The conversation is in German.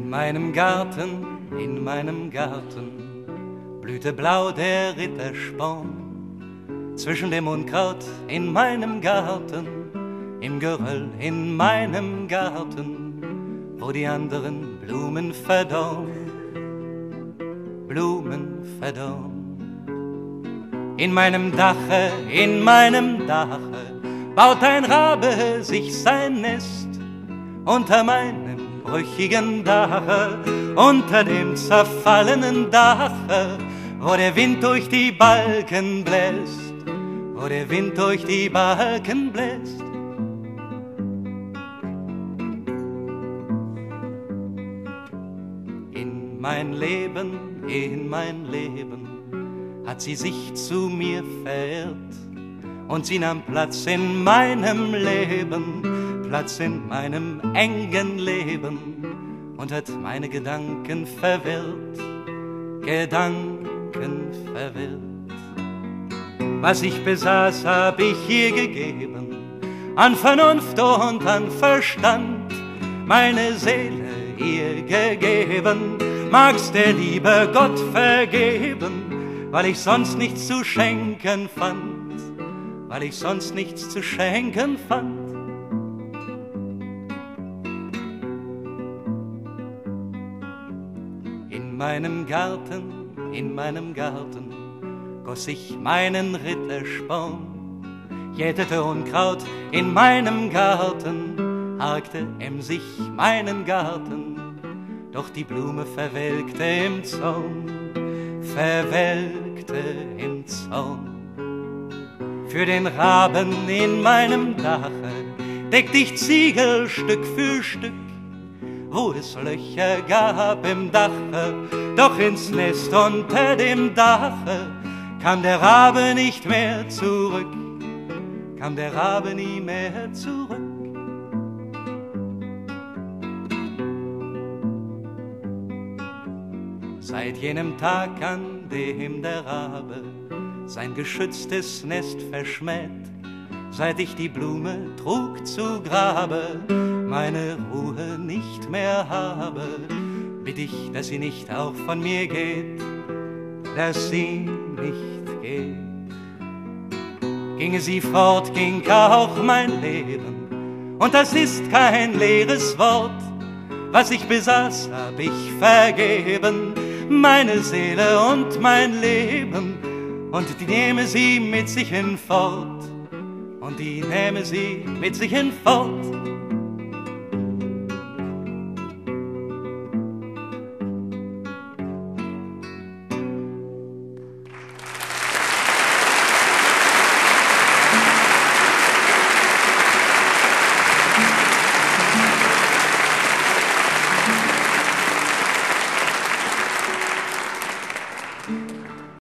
In meinem Garten blühte blau der Rittersporn. Zwischen dem Unkraut in meinem Garten, im Geröll in meinem Garten, wo die anderen Blumen verdorren, Blumen verdorren. In meinem Dache, baut ein Rabe sich sein Nest unter meinem brüchigen Dache, unter dem zerfallenen Dache, wo der Wind durch die Balken bläst, wo der Wind durch die Balken bläst. In mein Leben hat sie sich zu mir verirrt, und sie nahm Platz in meinem Leben, Platz in meinem engen Leben, und hat meine Gedanken verwirrt, Gedanken verwirrt. Was ich besaß, hab ich ihr gegeben, an Vernunft und an Verstand, meine Seele ihr gegeben, mag's der liebe Gott vergeben, weil ich sonst nichts zu schenken fand, weil ich sonst nichts zu schenken fand. In meinem Garten goss ich meinen Rittersporn, jätete Unkraut in meinem Garten, harkte emsig meinen Garten, doch die Blume verwelkte im Zorn, verwelkte im Zorn. Für den Raben in meinem Dache deckt ich Ziegel Stück für Stück, wo es Löcher gab im Dache, doch ins Nest unter dem Dache kam der Rabe nicht mehr zurück, kam der Rabe nie mehr zurück. Seit jenem Tag, an dem der Rabe sein geschütztes Nest verschmäht, seit ich die Blume trug zu Grabe, meine Ruhe nicht mehr habe, bitt ich, dass sie nicht auch von mir geht, dass sie nicht geht. Ginge sie fort, ging auch mein Leben, und das ist kein leeres Wort. Was ich besaß, hab ich vergeben, meine Seele und mein Leben, und die nehme sie mit sich hinfort, und die nehme sie mit sich hinfort.